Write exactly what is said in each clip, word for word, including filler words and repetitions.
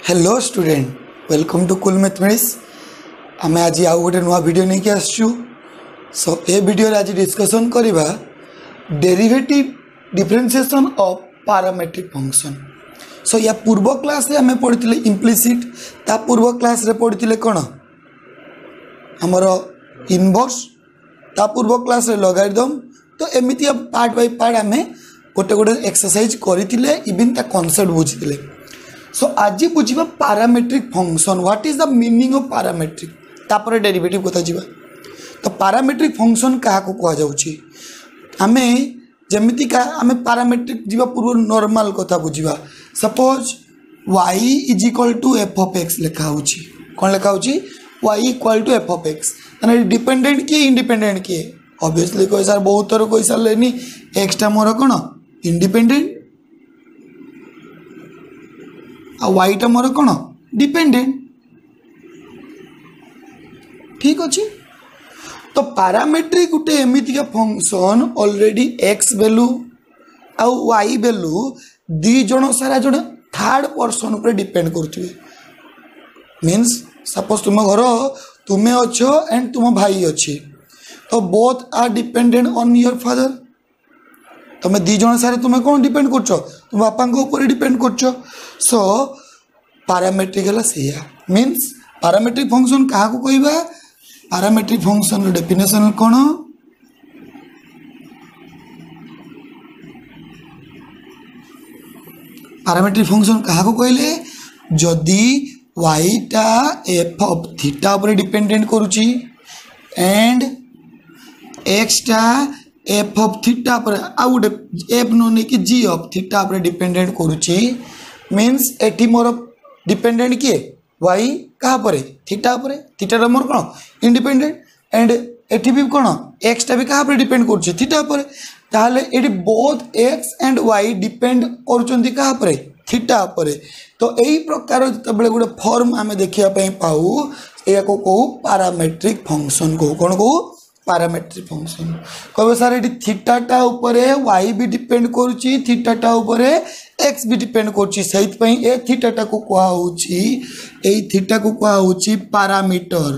Hello student welcome to cool mathematics आम आज आउ गोटे नुआ वीडियो नहीं आसचु सो ए वीडियो आज डिस्कसन करवा derivative differentiation of parametric function. So या पूर्व क्लास रे हमें पढ़ी इम्प्लिसिट ता पूर्व क्लास रे पढ़ी कौन आमर इनवर्स ता पूर्व क्लास रे लॉगरिथम। तो एमती पार्ट बाय पार्ट आम गोटे गोटे एक्सरसाइज करते इवन ता कॉन्सेप्ट बुझी। सो आज बुझा parametric function what is the meaning of parametric तापर डेरिवेटिव कथा जीवा। तो पैरामीट्रिक फंक्शन क्या कह जाउछि आमे जमिति का आमे पैरामीट्रिक जीवा पूर्व नॉर्मल कथा बुझा। Suppose y is equal to F of X लिखा होछि कौन लिखा होछि y equal to F of X माने डिपेंडेंट किए इंडिपेंडेंट किए ऑब्वियसली कोई सर बहुत थर कोई सर लेनी एक्स टा मोर कोन इंडिपेंडेंट आ वाई टा मोर कौन डिपेंडेंट। ठीक अच्छे। तो पैरामीट्रिक गोटे एमती फंक्शन ऑलरेडी एक्स वैल्यू आउ वाई वैल्यू दी जन सारा जन थर्ड पर्सन पर डिपेंड करुवे। मीन्स सपोज तुम घर तुम्हें अच्छ एंड तुम भाई अच्छे तो both are dependent on your father. तुम दी जन सारे तुम कौन डिपेंड कर तुम बापा ऊपर डिपेंड कर। सो पैरामीट्रिक है सैया मीन्स पैरामीट्रिक फंक्शन क्या कहवा पैरामीट्रिक फंक्शन डेफिनेशन कौन पैरामीट्रिक फंक्शन क्या कहले जदि वाई टा एफ ऑफ थीटा पर डिपेंडेंट करुची एंड एक्स टा एफ ऑफ थीटा पर आ गोटे एफ न नहीं कि जी ऑफ थीटा पर डिपेंडेंट करुची। मीन्स एटी मोर डिपेंडेंट किए वाई कहाँ पर थीटा पर थीटा मोर कौन इंडिपेंडेंट एंड एटी भी कौन एक्स टा भी कहाँ पर डिपेंड करुचे थीटा पर। ताहले एटी both X and Y depend करुचंती कहाँ पर थीटा पर। तो यही प्रकार जो गोटे फॉर्म आम देखा पाऊ या कहू पैरामीट्रिक फंक्शन कहू कौन कहू पैरामीट्रिक फंक्शन। कहे सर ये थीटाटा ऊपर वाई भी डिपेंड करुच्ची थीटाटा ऊपर एक्स भी डिपेंड करुच्ची से थीटाटा को कहुच्ची ए थीटा को कहुच्ची पैरामीटर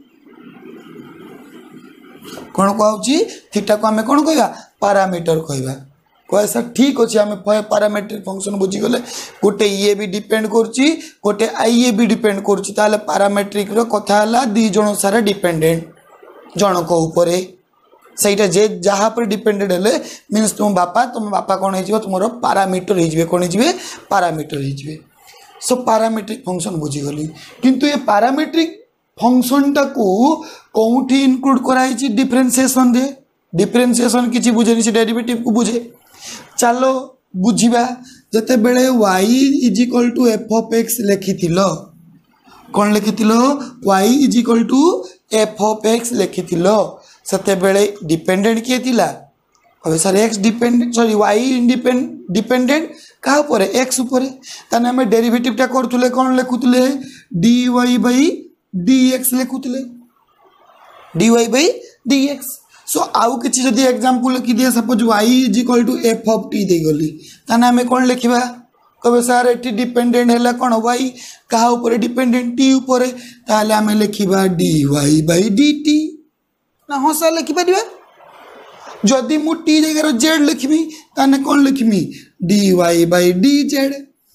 कौन कहुच्ची थीटा को आम कौन कहवा पैरामीटर कहवा। कहे सर ठीक अच्छे आम पैरामीट्रिक फंक्शन बुझीगले गोटे ये भी डिपेंड करुच्ची गोटे आई ए भी डिपेंड करुच्ची ताले पैरामीट्रिक रो कथा हला दी जण सारा डिपेंडेंट जनक उपरे सहीटा जे जहाँ पर डिपेंडेड हेले मीन्स तुम बापा तुम बापा कौन हो तुम पैरामीटर हो कौन हो पैरामीटर हो। सो पैरामीट्रिक फंक्शन बुझीगली किंतु ये पैरामीट्रिक फंक्शन टाकू कौटी इनक्लूड कराई डिफरेंशिएशन रे डिफरेंशिएशन किसी बुझेनी से डेरिवेटिव को बुझे। चलो बुझा जते बेले y is equal to F of X लिखी कौन लिखि y is equal to F of X लिखि सते बेले डिपेंडेंट किए थिला अबे sir X dependent sorry y independent dependent कहाँ पर एक्स ऊपर ताने हमें डेरिवेटिव टा करथुले कौन लिखुतले dy बाई dx लिखुतले dy बाई dx। सो आउ किछि जदि एग्जांपल लिखि दिया suppose y is equal to F of t दे गली ताने हमें कौन लिखिबा कहे सर ये डिपेंडेंट है कौन वाई क्या ऊपर डिपेंडेंट टी ऊपर ताले आम लिखा D Y by D T ना हाँ सर लिखिपर जदि मु टी जगार जेड लिखमी ताने कौन लिखमी D Y by D Z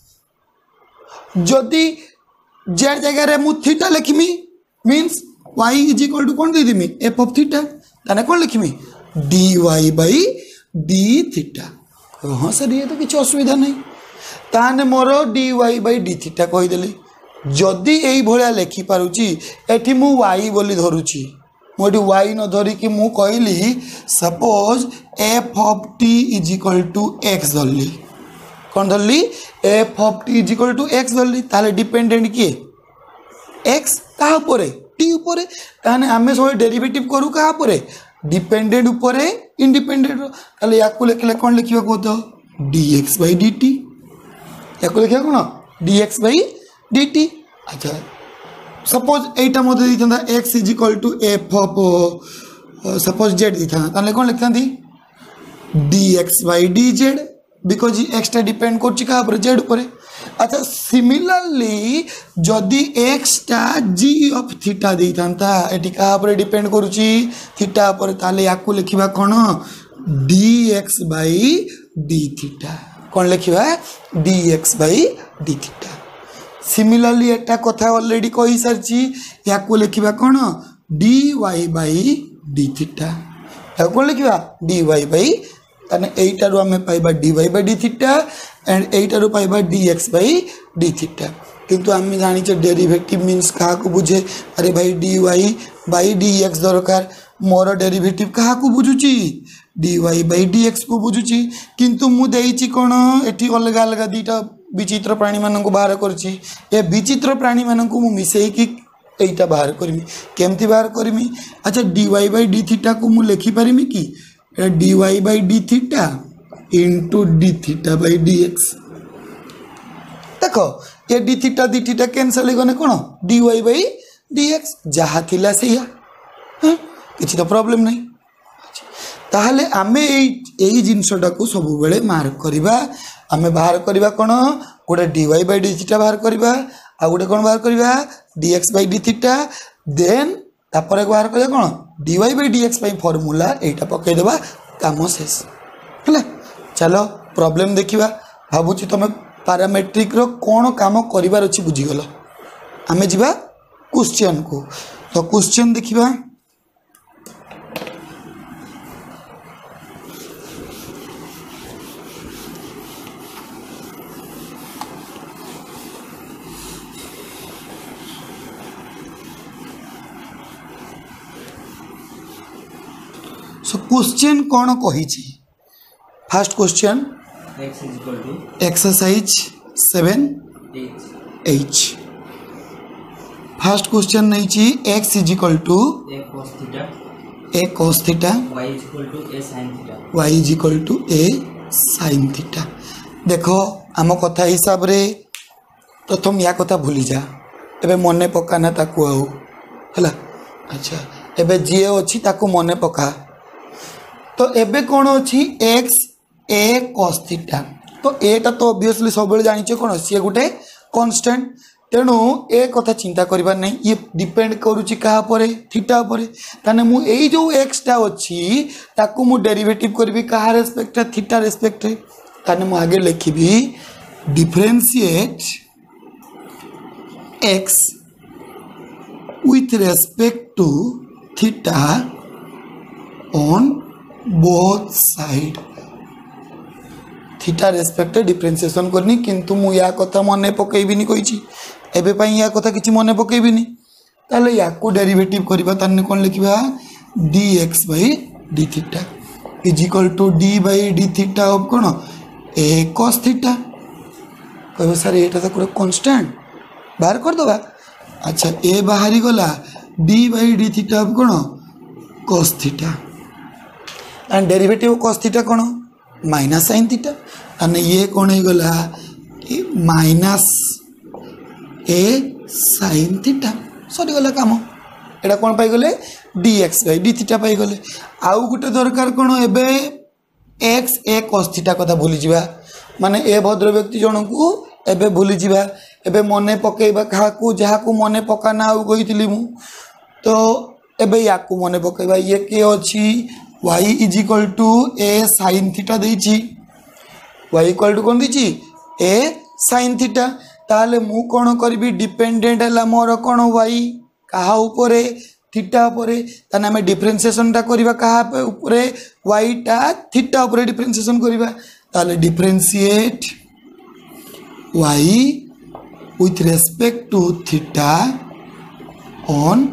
जदि जेड जगार मु थीटा लिखमी means Y is equal to कौन दे देमी एफ ऑफ थीटा ताने कौन लिखमी D Y by D theta. हाँ सर ये तो किसी असुविधा नहीं ताने मोर D Y by D theta कहीदेली जदि यही भाया लिखिपारुची एठी मु वाई बोली धरुची मोटी वाई न धरिकी मु कहली suppose F of T is equal to X धरली कौन धरली F of T is equal to X धरली ताले डिपेंडेंट किए एक्स कहाँ ऊपर टी ऊपर ताने आमे सब डेरिवेटिव करू कहाँ ऊपर डिपेंडेंट ऊपर इंडिपेंडेंट ताले याकू लिखले कौन लिखिबा को तो dx by dt या लिखा कौन dx by dt। अच्छा सपोज एटा मत देता x is equal to F of suppose Z देता कौन लिखता dx by dz बिकज एक्सटा डिपेंड कर जेड पर। अच्छा सिमिलरली जदि एक्सटा जी ऑफ थीटा दे था ये क्या डिपेंड करुच्ची थीटा पर, ताले याकू लिखा कौन D x by D theta. कौन लिखा D x by D theta. Similarly एटा कथा ऑलरेडी कही सारी या लिखा कौन D Y by D theta. या कौन लिखा डी वाई बै ताने एटारू आम पाइबा D Y by D theta and एटारू पाइबा D x by D theta. किंतु आम जाने डेरिवेटिव मीन्स क्या बुझे अरे भाई D Y by D x दरकार मोर डेरिवेटिव क्या बुझुची D Y by D X को बुझुची। किंतु मुझे कौन ये अलग अलग दीटा विचित्र प्राणी मान बाहर करची ए विचित्र प्राणी मान को मिसेकी एटा बाहर करमी केमती बाहर करमी। अच्छा D Y by D theta को मुझे लिखिपारि कि D Y by D theta into D theta by D X. देख ये D theta D theta cancel गने कौन D Y by D X जहाँ थिला से किसी तो प्रॉब्लम नहीं। ताहले आमे यही जिनसटा को सब बेले मार्क करवा आमे बाहर करवा कौन गोटे D Y by D theta बाहर करवा आ गोटे कौन बाहर करवा D x by D theta then तापर बाहर कर कौन D Y by D X formula यहाँ पकईदेवा काम शेष है। चलो प्रॉब्लम देखा भावुची तुम पैरामेट्रिक रो कौन काम करार अच्छी बुझीगल। आम जा क्वेश्चन को तो क्वेश्चन देखा सो क्वेश्चन कौन कही first question exercise seven H first question नहीं X is equal to A cos theta Y is equal to A sin theta. देखो आम कथा हिसाब रे प्रथम या कथा भूली जा एबे मने पकाना ताकू आउ हला। अच्छा एबे जी अच्छी ताकू मने पका तो एबे कौन अच्छी एक्स ए cos थीटा तो एटा तो ऑब्वियसली सब जानिछ कौन सी गोटे कांस्टेंट तेणु ए कथा चिंता करबार नहीं ये डिपेंड करुच्ची क्या पर थीटा पर ताने मु एई जो एक्सटा अच्छी ताकू मु डेरिवेटिव करबी कहा रेस्पेक्ट थीटा रेस्पेक्ट ताने मु आगे लिखिबी differentiate x with respect to theta on both side. Theta respect differentiation करनी किंतु मु या कथा मन पकईबिनी कही एबे पाई या कथा किसी मन पकईबिनी ताले या को डेरिवेटिव करबा ताने कोन लिखबा D x by D theta is equal to D by D theta of कोन ए cos थीटा। कहबो सर एटा तो पूरा कांस्टेंट बाहर कर दबा। अच्छा ए बाहरी गला D by D theta of कोन cos theta and derivative cos theta कौन माइनस sin थीटा अने ये कौन हो गला माइनस ए sin थीटा सरी गला काम एटा कौन पाई गले dx बाई डी थीटा पाई गले। आउ गुटे दरकार कौन एबे x ए cos थीटा कथा भूली जिबा माने ए भद्र व्यक्ति जन को एबे भूली जिबा एबे मने पकेबा कहा को जहा को मने पकाना आउ कहितली मु तो एबे या को मने पकेबा ये के अछि y is equal to A sin theta देछि y इक्वल टू कौन देछि ए sin थीटा ताले मु कौन करबी डिपेंडेंट है मोर कौन y कहा उपरे थीटा उपरे ताने हमें डिफरेंशिएशन टा करबा कहा उपरे y टा थीटा उपरे डिफरेंशिएशन करबा ताले differentiate y with respect to theta on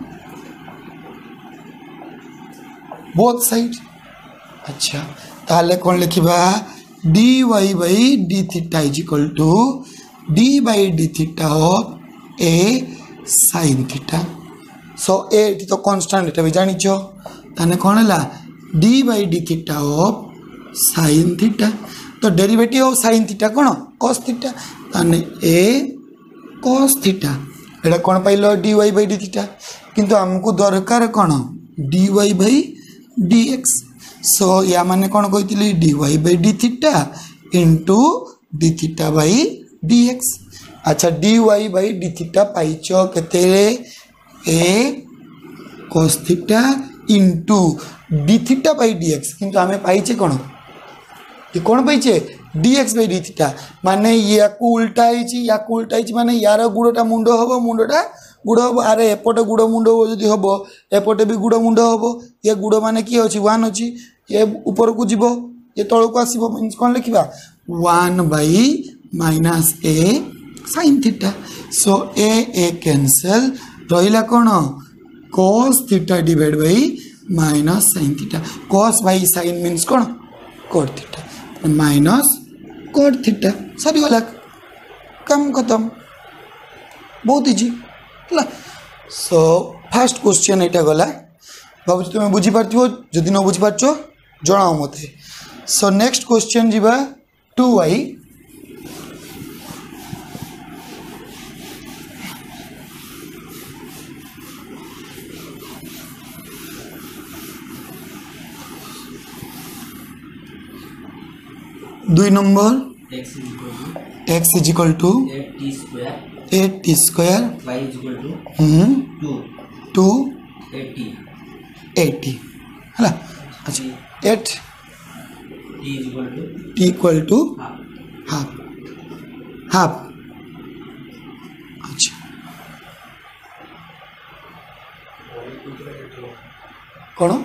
both side. अच्छा ताले कौन लिखा D Y by D theta is equal to D by D theta of A sin theta. So A तो कांस्टेंट एटा भी जानिछ ताने कौन है D by D theta of sin theta तो डेरिवेटिव ऑफ sin थीटा कौन cos थीटा ताने ए cos थीटा एटा कौन पाइलो D Y by D theta किंतु हमको दरकार कौन D Y by dx so या माने कौन कही D Y by D theta into D theta by D X. अच्छा D Y by D theta पाइच केते A cos theta into D theta by D X किंतु आमे पाइचे कौन ये कौन पाइचे D x by D theta माने या को उल्टा है या को उल्टा है माने यार गुड़टा मुंड हम मुंडटा गुड़ हम आरे एपटे गुड़ मुंड जदि हम एपटे भी गुड़ मुंड हम ये गुड़ माने किए अच्छी वन अच्छी ये ऊपर को जीव ये तल को आसो मीन्स कौन लिखा one by minus A sine theta so A A cancel रहा कौन cos theta divide by minus sine theta cos by sine means कौन cot theta minus cot theta सरी गला कम खत्म बहुत इजी है। सो फास्ट क्वेश्चन यहाँ गला भाव तुम बुझीपार जदि न बुझीपार जनाओ मत। सो नेक्स्ट क्वेश्चन जीवा टू वाई दुई नंबर X is equal to at T square two A T है। अच्छा at T equal to half half. अच्छा कौन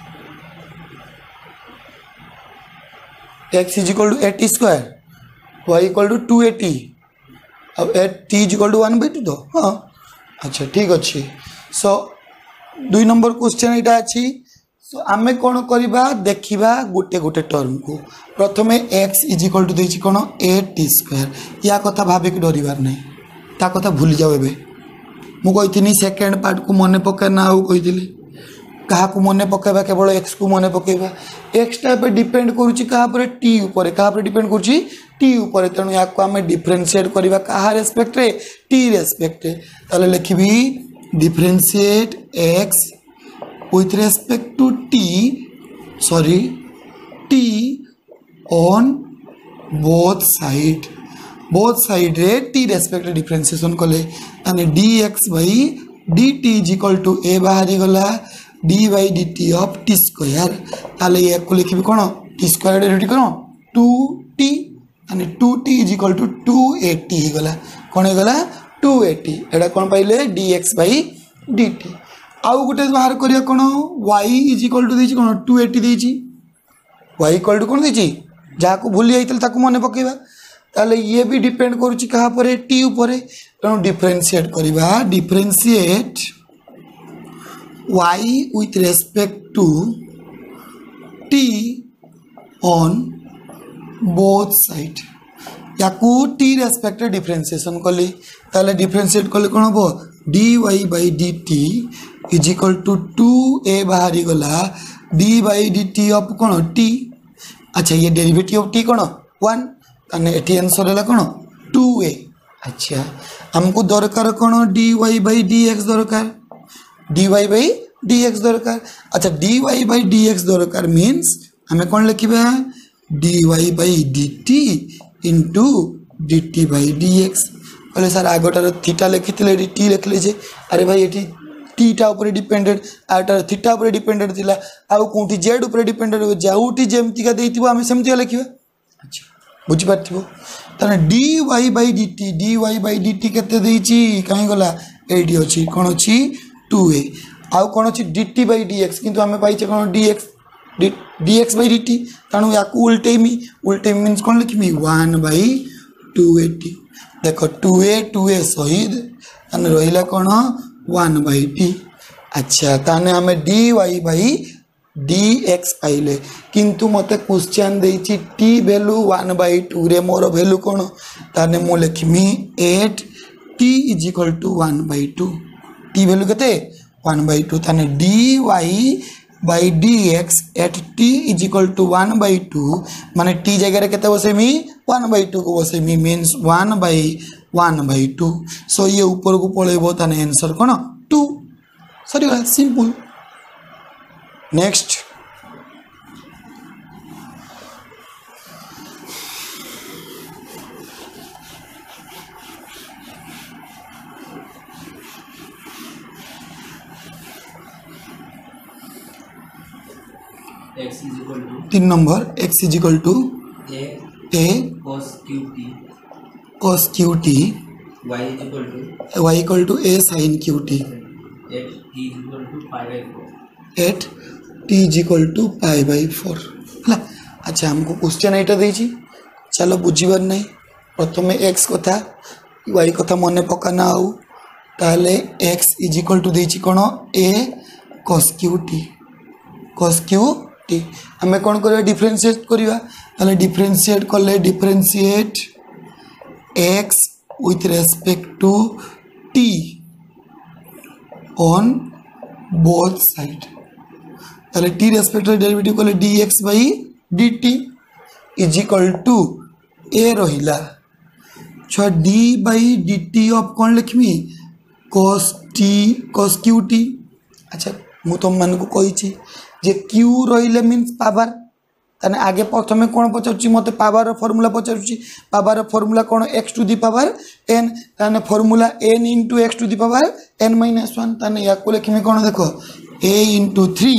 X is equal to A T square Y equal to two A T अब at T is equal to one by two तो हाँ अच्छा ठीक अच्छे। सो दुई नंबर क्वेश्चन यहाँ अच्छी सो आमे कौन करवा देखा गोटे गोटे टर्म को प्रथम एक्स इज इक्वल टू देखिए कौन एट टी स्क्वायर या कथा भावे कि डरबार नहीं ता कथा भूली जाओ ए मुझे सेकेंड पार्ट को मन पका ना आउ कही क्या मन पकेबा केवल एक्स को मन पकेबा एक्सटा पे डिपेंड करुच्ची क्या टी उपर क्या डिपेंड करुच्ची टी उपर तेणु या आम डिफरेनसीएट करवा क्या रेस्पेक्ट रे टी रेस्पेक्ट ताले लिखी differentiate X with respect to T sorry T on both side both side रे टी रेस्पेक्ट डिफरेंशिएशन कले ताने D x by D T is equal to ए बाहरी गला D by D T of T square ताले ये को लिखी कौन टी स्क्वायर डेरिवेटिव कौन टू टी यानी two T is equal to two A T हो गला कौन हो गला टू एटी एटा कौन पाइले d x by D t आउ गोटे बाहर करिया कौन वाई इज इक्वल टू देछि कौन टू एटी देछि वाई इक्वल टू कौन देछि जहाँ को भूली जाइतल ताकू मन पकेबा ताले ये भी डिपेंड करुच्ची कहा पर टी ऊपर तेणु डिफरेनसीएट करवा differentiate y with respect to t on both side या को t रेस्पेक्ट डिफरेंशिएशन कली ताले डिफरेंशिएट कले कौन हम dy by D T is equal to two ए बाहरी गला d by D T of कौन t। अच्छा ये डेरिवेटिव ऑफ t कौन वन ताने एटी आंसर है कौन टू ए। अच्छा हमको दरकार कौन dy बाई डी एक्स दरकार d Y by D x दरकार। अच्छा D Y by D x दरकार मीन्स हमें कौन लिखा D Y by D t into d t by D x कहले सर आगटार थीटा लिखी थे टी लिख लीजिए अरे भाई ये टीटा उपर डिपेंडेड आटार थीटा उपर डिपेंडेड थिला आउ कोठी जेड उपर डिपेंडेड हो जाउटी जेमतिका देइथिबो आमे सेमतिका लिखिबा। अच्छा बुझी पारथिबो ताने d Y by D t d Y by D t केते देइची काई गला एडी अछि कोन अछि टू ए आउ कौन अच्छी d t by D x कितु आम पाइचे कौन D x d x by D t तेणु या उल्टेमी उल्टेमी मीन्स कौन लिखमी one by two a t देख टू ए टू ए शहीद रहा कौन वन बै टी। अच्छा ताने आम d Y by D x पाइले किंतु मत क्वेश्चन देती t value one by two रे मोर भैल्यू कौन ताने मु लिखमी at T is equal to one by two t value केते वन बै टू ताने d Y by D x at T is equal to one by two माने t जगह के बसेमी वन बै टू को बसेमी means one by one by two. So ये ऊपर को पलैब ताने आंसर कौन टू सरी गला simple. Next x is equal to तीन number x is equal to a a cos qt, cos q t, y is equal to y equal to a sine q t, at t is equal to pi by four. At T is equal to pi by four है। अच्छा हमको question एटा देछि, चलो बुझीबार नहीं प्रथम x कथा Y कथा मन पकाना आउ ताले एक्स इज इक्वल टू देछि कोन ए cos q t, cos q t आमे कोन करबा डिफरेंशिएट करबा ताले डिफरेंशिएट करले differentiate x with respect to t on both side ताले टी रेस्पेक्ट डेरिवेटिव कले dx by dt is equal to a रहिला छ d बाई dt ऑफ कौन लिखमी cos t cos qt। अच्छा मु तुम मान को कही जे q रहिले मीन्स पावर ताने आगे प्रथम कौन पचारुची मते पावर फॉर्मूला पचारुची पावर फॉर्मूला कौन x to the power n ताने formula n into x to the power n minus one ताने या को लिखमी कौन देखो a into three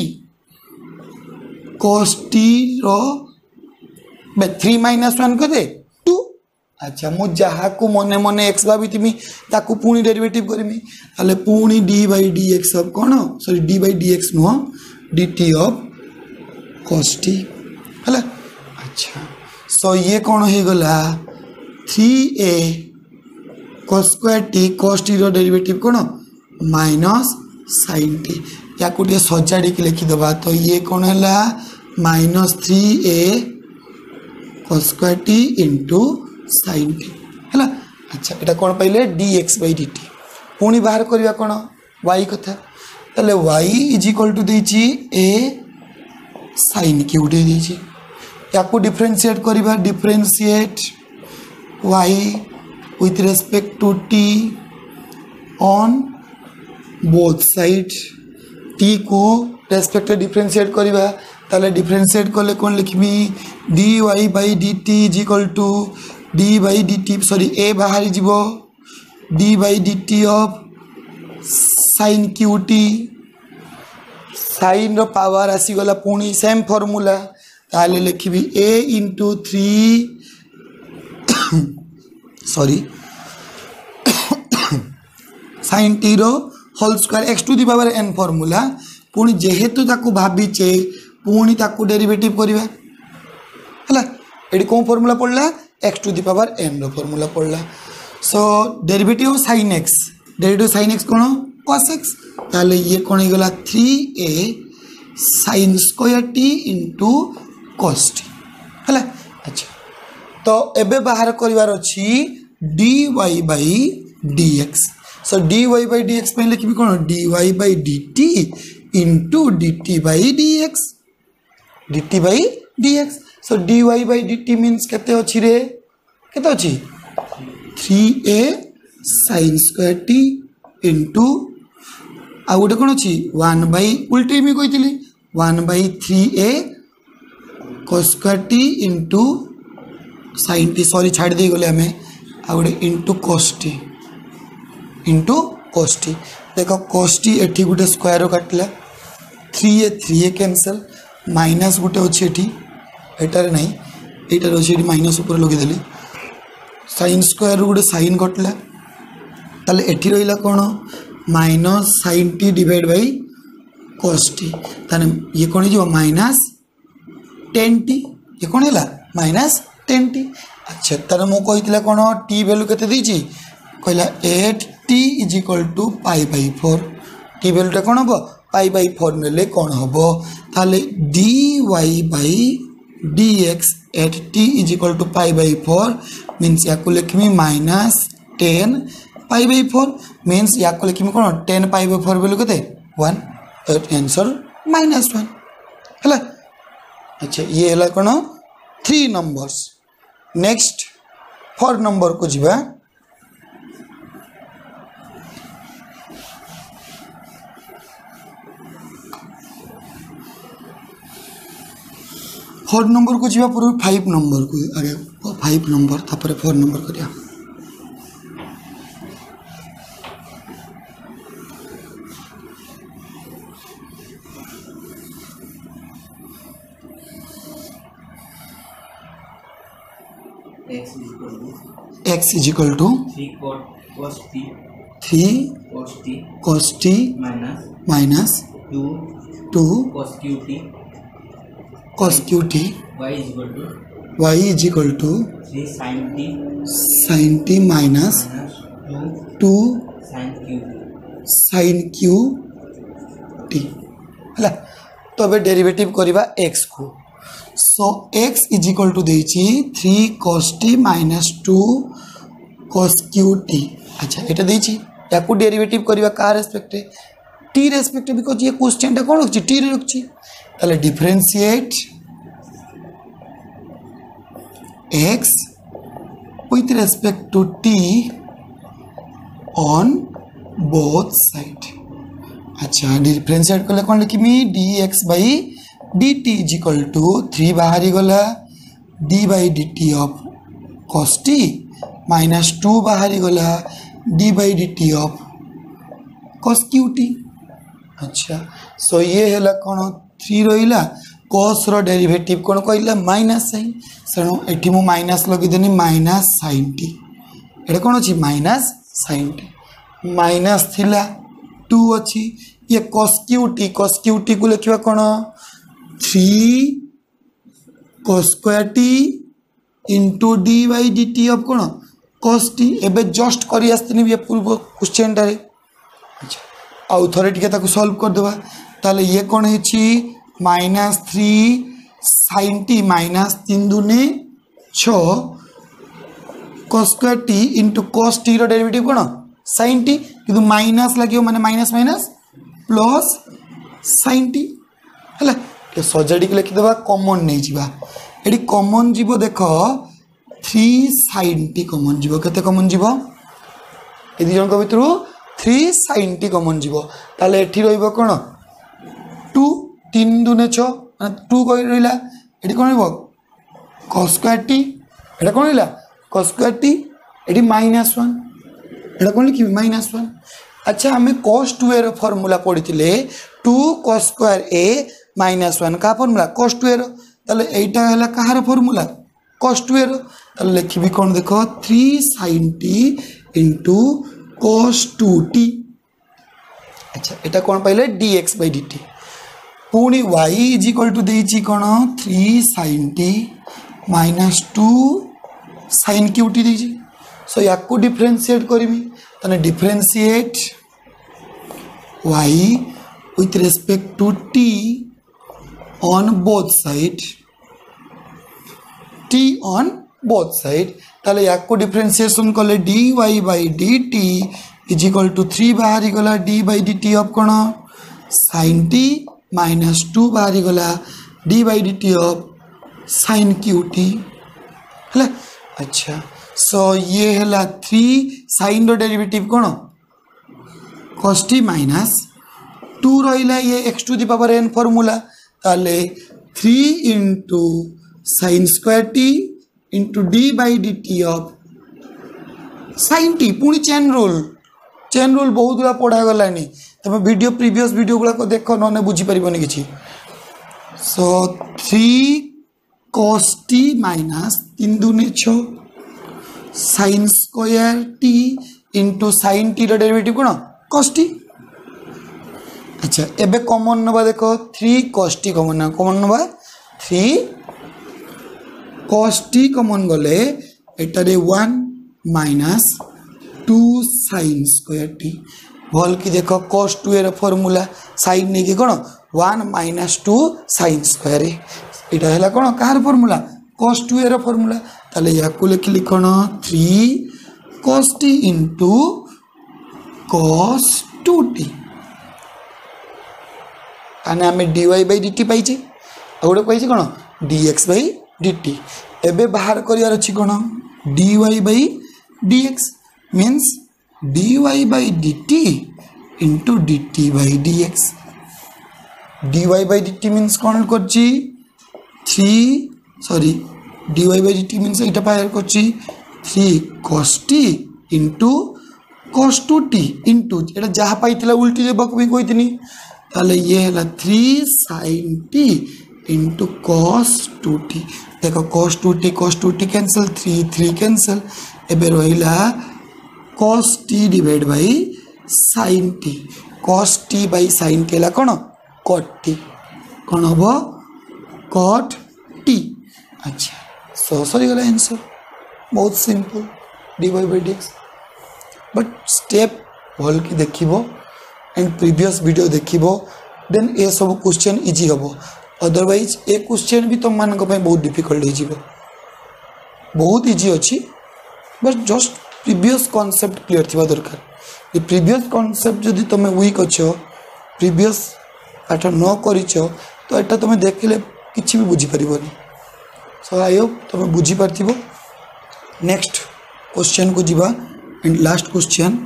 cos t रो बे थ्री माइनस वन को दे टू। अच्छा मु जहा को मने मने x भाभी तिमी ताकू पुणी डेरिवेटिव करमी ताले पुणी d बाई dx ऑफ कोन sorry d by dx no dt of cos t हला। अच्छा सो ये कौन हो गला three a cos square t cos t रो डेरिवेटिव कोन माइनस sin t या को टे सजाड़ी के लिखि दबा तो ये कौन है minus three a cos square t into sin t है। अच्छा এটা कौन पाइले dx बाई dt पुणी बाहर करवा कौन y कथा ताले y इज इक्वल टू देछि a sin q डी देछि या को डिफरेंशिएट करवा differentiate y with respect to t on both side t को रेस्पेक्ट डिफरेंशिएट करवा ताले डिफरेंशिएट करले कौन लिखमी dy by dt is equal to d by dt sorry a बाहर जीवो d by dt of sin qt sin रो power आसी गला पुणी सेम फार्मूला ताले लिखबी a into three sorry sin t रो whole square x to the power n formula पुणी जेहेतु ताकू भाबीचे पुणी ताकू डेरिवेटिव करबा हला एडी कोन फार्मूला पड़ला x to the power n रो फार्मूला पड़ला। So derivative of sin x derivative sin x कोन cos x ताले ये कोन हो गला three a sin square t into cos t हला। अच्छा तो एबे बाहर करिवार अछि dy by dx so dy by dx पे लिखबी कोन dy by dt into dt by dx dt by dx so dy by dt means केते अछि रे केते अछि three a sin square t into आ गोटे कोन अछि वन बाई उल्टी मी कहितली one by three a cos square t into sin t sorry छाड़ दे गले हमें आ गोटे into cos t into cos t देखो cos t एठी गोटे स्क्वायर काटला three a three a cancel minus गोटे अच्छे एठी एटारे नहीं एटार अच्छे एठी माइनस ऊपर लगे देली sin स्क्वायर गोटे sin कटला ताले एठी रहिला कोन minus sin t divide by cos t ताने ये कोन जो माइनस टेन टी ये कोन हैला माइनस टेन टी। अच्छा तारे मो कहितला कोन t वैल्यू केते दीची कहला at T is equal to pi by four t वैल्यूटा कौन हम पाई बाई फोर ने कौन हम ताले d Y by D x at T is equal to pi by four means या को लिखमी minus tan pi by four means या को लिखमी कौन tan pi by four value केते वन आंसर माइनस वन है। अच्छा ये है कौन three numbers. Next four number को जीवा फोर नंबर को जीवा पूर्व फाइव नंबर को आगे फाइव नंबर तापर फोर नंबर करिया। x is equal to x is equal to three cot cos t three cos t cos t minus minus two two cos q t cos q t y is equal to y is equal to three sin t sin t minus minus two two sin q t sin q t है तो अब derivative करवा x को so x is equal to देछि three cos t minus two cos q t अच्छा एटा देछि याकू derivative करवा का रेस्पेक्ट t रेस्पेक्ट बिकॉज़ ये क्वेश्चन टा कोन रखछि t रे रखछि ताले differentiate x with respect to t on both side अच्छा डिफरेंशिएट कले कौन लिखी मी dx by dt is equal to three बाहरी गला d by dt of cos t minus two बाहरी गला d by dt of cos q t अच्छा सो ये हैला कौन थ्री रहिला cos रो डेरिवेटिव कौन कहला माइनस साइन सणो एठी मु माइनस लगी देनी माइनस sin t एटा कौन अछि माइनस sin t माइनस थिला टू अच्छी ये cos q t cos q t को लिखा कौन three cos square t into d by D T of कौन cos t एबे जस्ट करी आस्तिनी ये पूर्व क्वेश्चन टारे अच्छा आउ थरे टिके ताको सॉल्व कर देबा ताले ये कौन हेछि minus three sin t minus तीन दुने छ cos square t into cos t रो डेरिवेटिव कौन sin t किंतु माइनस लगे माने minus minus plus sin t हला ये सजाडी के लिखि देबा कॉमन नै जिबा एडी कॉमन जीवो देखो थ्री sin t कॉमन जीवो केते कॉमन जीवो ए दि जन को भितरु थ्री sin t कॉमन जीवो ताले एठी रहइबो कोन टू तीन दुने छ टू कहि रहिला एडी कोन रहइबो cos स्क्वायर t एडा कोन रहिला cos स्क्वायर t एडी माइनस वन एटा कौन लिखी माइनस वन अच्छा हमें cos टू ए फॉर्मूला पढ़ी two cos square a minus one का फॉर्मूला cos टू ए ताले एटा हला कहार फॉर्मूला cos टू ए ताले लिखिबी कौन देखो three sin t into cos two t अच्छा एटा कौन पाइले dx by dt पुणी y इज इक्वल टू देछि कौन three sin t minus two sin q t देछि सो so, याकू डिफरेंशिएट करी तने differentiate y with respect to t on both side t on both side ताले याकू डिफरेंशिएशन कले dy by dt is equal to three बाहरी गला d by dt of कोन sin t minus two बाहरी गला d by dt of sin q t हला अच्छा सो so, ये है थ्री साइन रो डेरिवेटिव कौन cos t माइनस टू रहा ये x to the power N formula ताले three into sine square t into d by D T of sine t पुणी चेन रूल चेन रूल बहुत गुला पढ़ा गलानी तुम वीडियो प्रीवियस वीडियो गुला को देख न बुझी पारिबनी किछि so three cos t minus तीन दुने छ sin square t into sin t रो डेरिवेटिव कौन cos t अच्छा एबे कॉमन नबा देखो थ्री cos t कॉमन ना कॉमन नबा थ्री cos t कॉमन गले एटारे one minus two sin square t भल की देखो cos टू ए फॉर्मूला sin ने के कौन one minus two sin square एटा हैला कौन कार फॉर्मूला cos टू ए फॉर्मूला ताले याकू लिखिली कौन three cos t into cos two t आने आमे dy by dt पाइचे आ गोटे पाइचे कौन dx by dt एबे बाहर करियार अछि कौन dy by dx means dy by dt into dt by dx dy by dt means कौन करछि three sorry dy by dt means एटा बाहर करछि three cos t into cos two t into एटा जहाँ पाइथिला उल्टी जे बक भी कहितनी ताले ये हला three sin t into cos two t देखो cos two t cos two t cancel three three cancel एबे रहिला cos t divide by sine t cos t by sine t है कौन कट टी कौन हम कट टी अच्छा सो सरी गला आंसर बहुत simple d Y by D x but step भल कि देखिबो एंड प्रीवियस वीडियो देखिबो देन ए सब क्वेश्चन इजी हम अदरवाइज ए क्वेश्चन भी तुम मान बहुत डिफिकल्ट हो बहुत इजी अच्छी but just previous concept clear थी दरकार ये प्रीवियस कॉन्सेप्ट जदि तुम वीक अच्छ प्रीवियस पाठ न कर तो यहाँ तुम देखले किसी भी बुझीपर सो आई होप तुम बुझीपार नेक्स्ट क्वेश्चन को जीवा and last question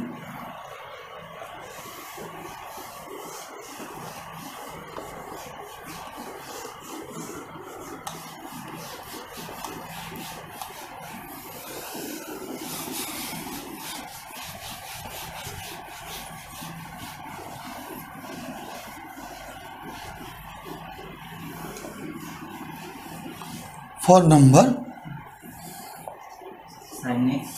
for number sin x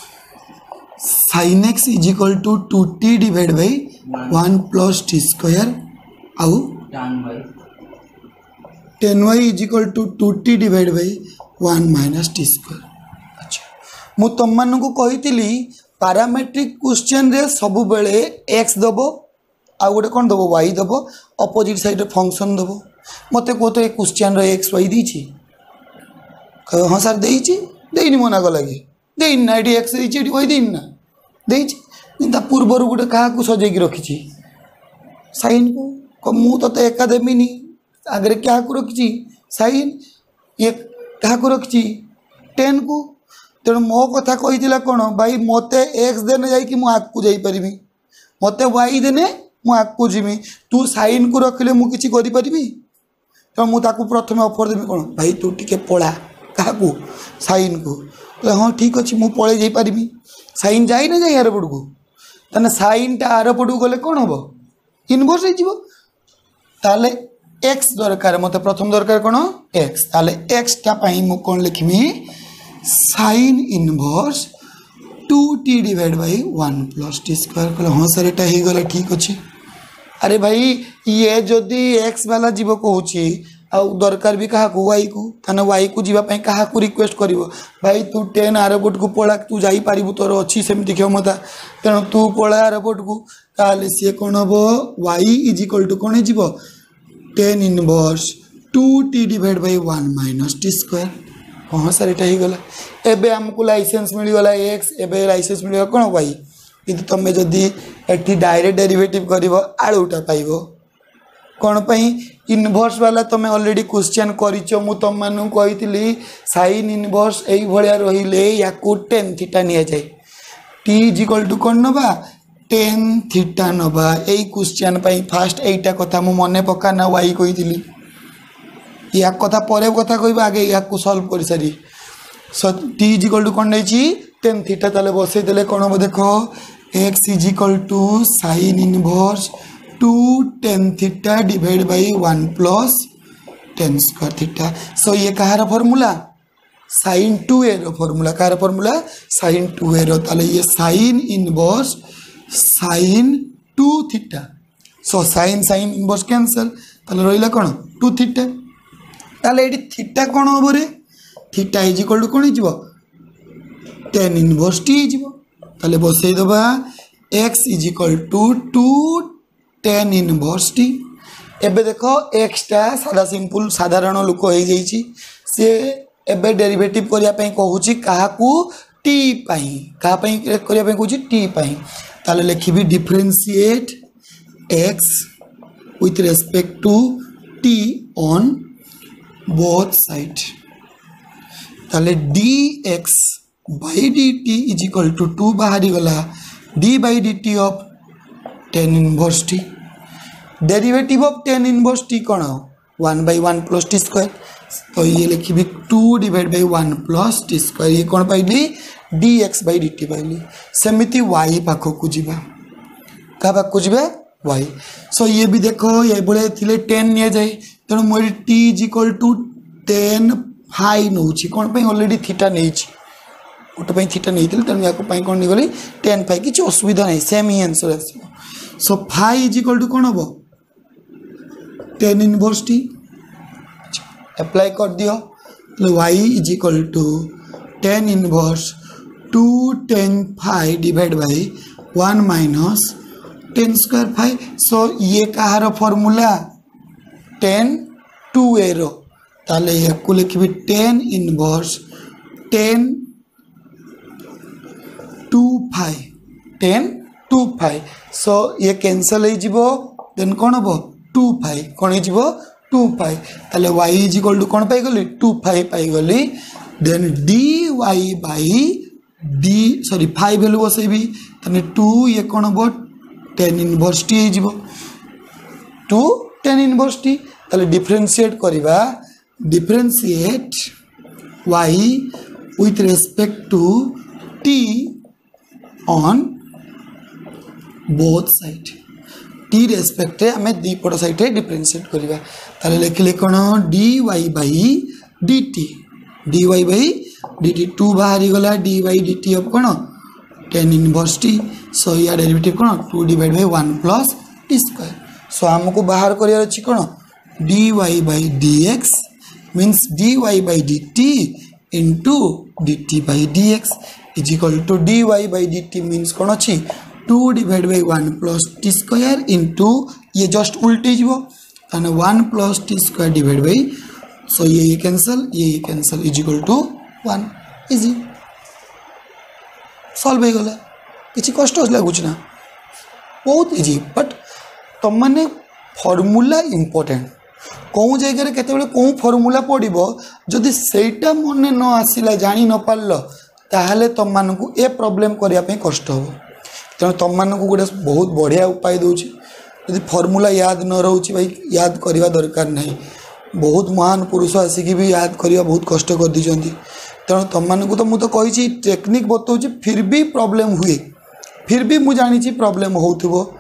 sin x is equal to two t divided by one plus t square आउ tan y tan y is equal to two t divided by one minus t square अच्छा मु तुम मान को कही parametric question रे सब बेले x दबो आ गोटे कौन दबो y दबो अपोजिट साइड फंक्शन दबो मते को तो क्वेश्चन रे x y दी हाँ सर देनी मना कल कि देनी ना ये एक्स ये वही देनी ना देता पूर्वर गोटे क्या सजैक रखी साइन को मु तो एका देविनी आगे क्या रखी साइन ये क्या रखी टेन को तेणु मो कथा कही कौन भाई मत एक्स देने जापरि मत वाई देने मुझे जीमी तू साइन को रखिले मुझे करी तो मुझे प्रथम ऑफर देवी कौन भाई तू टी पला क्या साइन को हाँ ठीक अच्छे मुझे पलि जापरि साइन जाए ना जाए आरपट को ताने साइन टा आरपट को गले कौन हम इनवर्स हो एक्स दरकार मत प्रथम दरकार कौन एक्स ताले एक्स टाइम मु कौन लिखमी sine inverse two t divide by one plus t square कहले हाँ सर यहाँ हो गला ठीक अच्छे अरे भाई ये जदि एक्स वाला जीव कहूँ आउ दरकार भी क्या वाई को ताने वाई को जीवाई क्या रिक्वेस्ट कर भाई तू टेन आरपोट को पड़ा तू जापर तोर अच्छी सेमती क्षमता तेणु तू पड़ा आरपोट को ताले सी कौन हम वाई इज इक्वल टू कौन हो tan inverse two t divide by one minus t square हाँ सर यहाँ हो गला एबे आमको लाइसेंस मिलगला एक्स एबे लाइसेंस मिलगा कौन वाई कि तुम जदि एटी डायरेक्ट डेरिवेटिव कर आलूटा पाइब कौन पाई इनवर्स वाला तुम ऑलरेडी क्वेश्चन करिचो मु तुम मानू कही साइन इनवर्स यही भाया रहिले या टेन थीटा नि जाए टी इज इक्वल टू कौन नवा टेन थीटा नवा यही क्वेश्चन पाई फास्ट एटा कथा मु मने पका ना वाई कही या कथा पर कथा कह आगे या सल्व कर sorry so t is equal to कौन नहीं टेन थीटा ताले बसई देले कौन हम देख x is equal to sine inverse two tan theta divide by one plus tan square theta so ये कहार फॉर्मूला साइन टू ए फॉर्मूला कहार फॉर्मूला साइन टू ए ताले ये sine inverse sine two theta so sine sine inverse cancel ताले रहिला कौन to theta ताले ये थीटा कौन हम रे थीटा इज इक्वल टू कौन हो टेन इनवर्स टी हो ताले बसई दबा x is equal to two tan inverse t एबे देखो एक्स टा सादा सिंपल साधारण लोक हो जाइए सी एबे डेरिवेटिव करने कहूँ क्या टी पाई क्या करने कहूँ टी पाई ताले लिखी differentiate x with respect to t on both side ताले d x by D T is equal to two बाहरी गला D by D T of tan inverse t derivative of tan inverse t कौन one by one plus t square तो ये लिखी two divide by one plus t square ये कौन पाइली d x by D t पाइली सेमती y पाखक जावा क्या पाखक जावा वाई सो ये भी देखो ये भाई थे टेन नि जाए तेणु मुझे t is equal to tan phi now कौन पे ऑलरेडी थीटा नहीं गोटे थीटा नहीं तेणु या कौन नहीं गली टेन फाइ किसी असुविधा नहीं सेम ही आंसर आस so phi is equal to कौन हम टेन इनवर्स टी अप्लाई कर दियो y is equal to tan inverse two tan phi divide by one minus tan square phi so ये कहार फॉर्मूला टेन टू ए रो ताले ये को लिखी tan inverse tan two phi tan two phi so ये कैंसल हो then कौन हम टू फाइ कौन हो टू फाइ ताले y इज इक्वल टू कौन पाइगली टू फाइ पाइगली then d Y by d sorry five value बसैबी ताने टू ये कौन हम टेन इनवर्स टी हो टू टेन इनवर्स टी ताले डिफरेंशिएट करवा differentiate y with respect to t on both side t respect आम दीपट साइड डिफरेंशिएट करवा ताले लिखले कौन D Y by D t d Y by D T to बाहरी गला डी वाई डी टी अब कौन टेन इनवर्स टी सो या डेरिवेटिव कौन two divide by one plus t square so आमको बाहर कर अच्छी कौन D Y by D x means d Y by D t into d t by D x is equal to d Y by D t means कौन अच्छी two divide by one plus t square into ये just उल्टी जीवो ताने one plus t square divide by so ये ये cancel ये ये cancel is equal to one easy solve हो गला किसी कष्ट लगुच ना बहुत इजी बट तुम मैंने फॉर्मूला इंपोर्टेंट कौन जगह केते कौन फॉर्मूला पड़ो जदि सेटा मन न आसला जानी न पारल ताहले तुम मानू ए प्रॉब्लम करने कष्ट हो तेणु तुम मानू गोटे बहुत बढ़िया उपाय दूची यदि फॉर्मूला याद न रोचे भाई याद करवा दरकार नहीं बहुत महान पुरुष आसिकी भी याद करवा बहुत कष्ट कर दी तेणु तुम मानू तो मुझे कही टेक्निक बताऊँ फिर भी प्रॉब्लम हुए फिर भी मुझे जानी प्रॉब्लम हो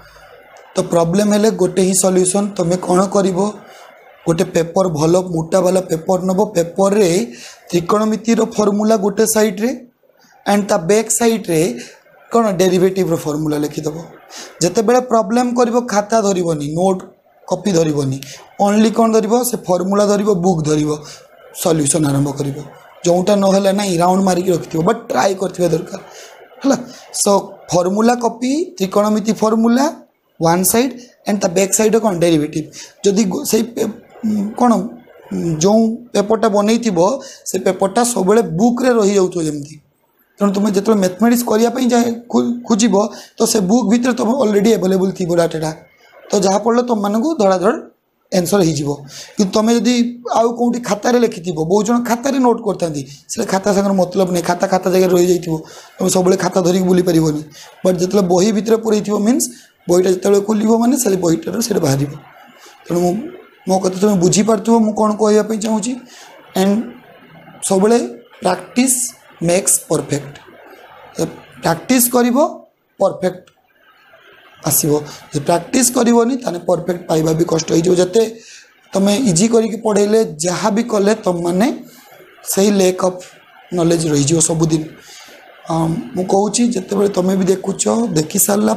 तो प्रॉब्लम है गोटे ही सॉल्यूशन तुम्हें कौन कर गोटे पेपर भल मोटा वाला पेपर नब पेपर रे त्रिकोणमितिर फॉर्मूला गोटे साइड रे एंड ता बैक साइड रे कौन डेरिवेटिव रो फॉर्मूला लिखिदेव जिते बड़े प्रॉब्लम कर खाता धरबनी नोट कॉपी धरबनी ओनली कौन धर से फॉर्मूला धर बुक धर सॉल्यूशन आरंभ कर जोटा ना ना राउंड मारिक रखिथ बट ट्राई कर दरकार है सो फॉर्मूला कॉपी त्रिकोणमिति फॉर्मूला वन साइड एंड ता बैक साइड कौन डेरिवेटिव जदि से कौन जो पेपरटा बनई से पेपरटा सब बुक रे रही जाऊ जमी तेणु तुम जो मैथमेटिक्स करने खोज तो से बुक भितर तुम ऑलरेडी अवेलेबल थी डाटा तो जहाँ पढ़ल तुम मानक धड़ाधड़ एनसर हो कि तुम जदि आउ कौटी खातार लिखि बहुत जन खातार नोट करता खाता सागर मतलब नहीं खाता खाता जगह रही जाइए तुम सब खाता धरिक बुली पार बट जो बही भितर पूरे मीन्स बहीटा जो खोल मैंने से बहीटार से बाहर तेणु मो कथा तुम बुझीपार मुझे कौन कहवाई चाहूँगी एंड सब प्रैक्टिस मेक्स परफेक्ट प्रैक्टिस कर परफेक्ट आसो प्रैक्टिस करनी ताने परफेक्ट पाइबा भी कष्ट हो जिते तुम इजी करके पढ़ेले जहाँ भी कले तुम मैंने सही लैक ऑफ नॉलेज रही सबुदिन मु कहूँ जिते तुम भी देखुच देखी सारा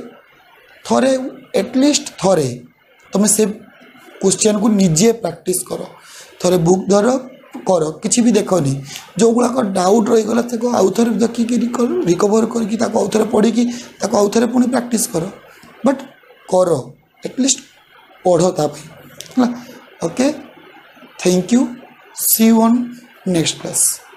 थरे एटलिस्ट थरे तुम से क्वेश्चन को निजे प्रैक्टिस कर थरे बुक धर कर किसी भी देखनी जो गुड़ाक डाउट रहीगला आउ थे देखिक रिकवर करके आउ थे पढ़ी आउ थे पुणी प्रैक्टिस कर बट कर एटलिस्ट पढ़ तापाई okay thank you see you on next class.